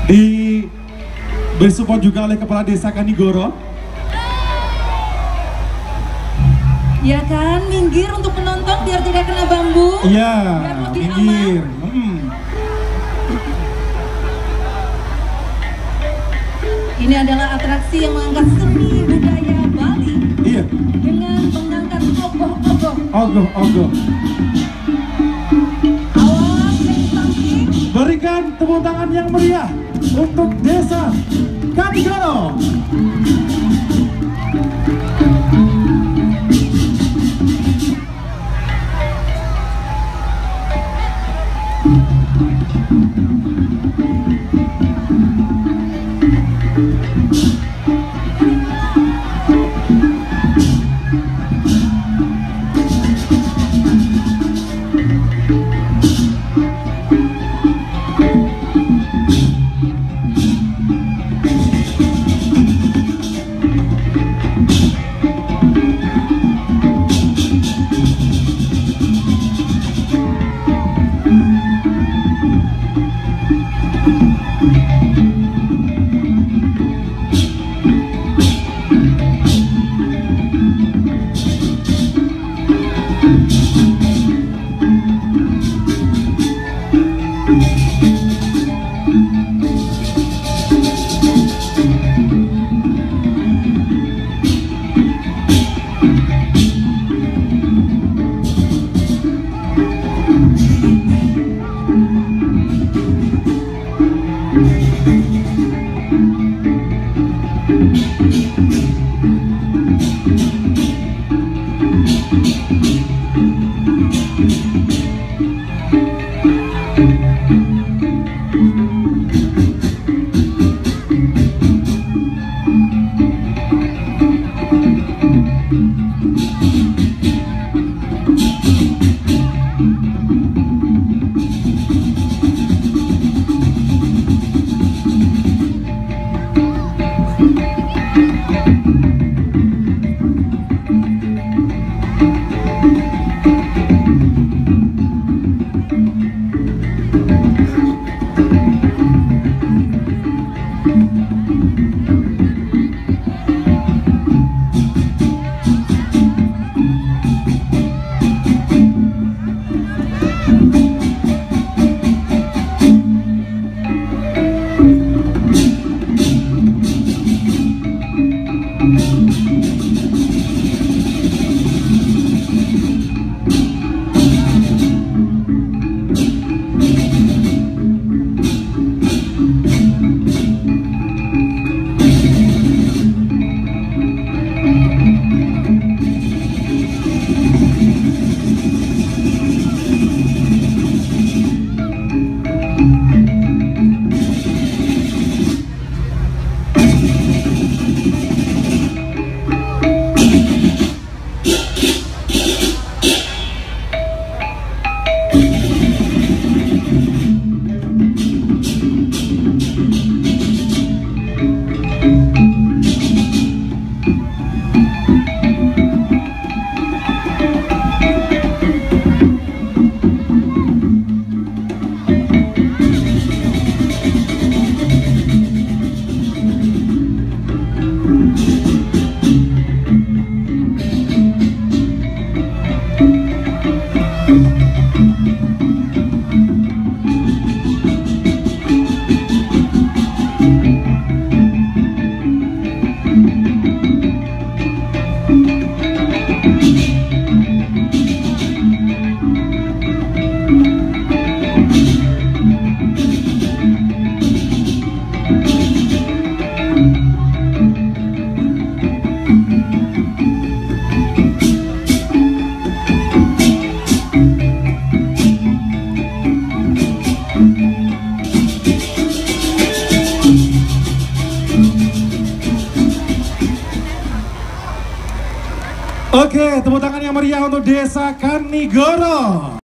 Disupport juga oleh Kepala Desa Kanigoro. Ya kan, minggir untuk penonton biar tidak kena bambu. Iya, biar lebih minggir. aman. Ini adalah atraksi yang mengangkat seni budaya Bali. Iya. Dengan mengangkat ogoh-ogoh. Ogoh-ogoh. Awas yang samping. Berikan tepuk tangan yang meriah untuk Desa Kanigoro. Oke, tepuk tangan yang meriah untuk Desa Kanigoro.